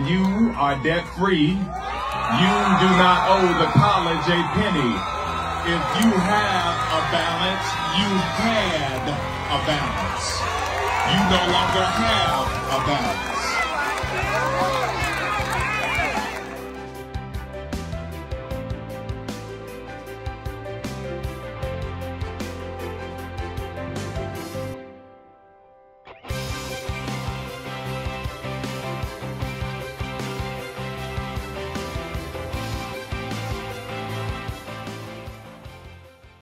You are debt-free. You do not owe the college a penny. If you have a balance, you had a balance. You no longer have a balance.